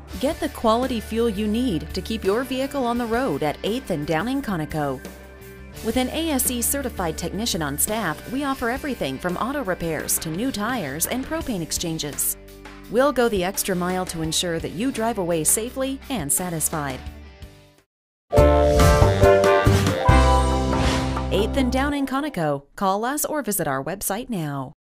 Get the quality fuel you need to keep your vehicle on the road at 8th and Downing Conoco. With an ASE certified technician on staff, we offer everything from auto repairs to new tires and propane exchanges. We'll go the extra mile to ensure that you drive away safely and satisfied. 8th and Downing Conoco. Call us or visit our website now.